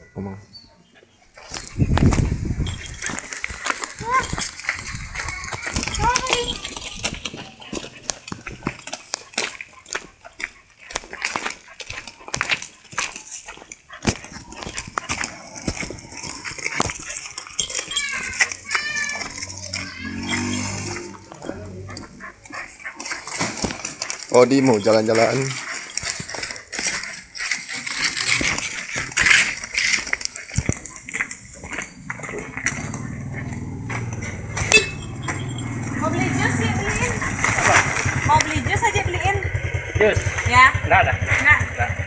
ngomong. Oh, di mau jalan-jalan. Mau beli jus ya, beliin. Mau beli jus aja beliin. Jus? Ya. Enggak ada. Enggak.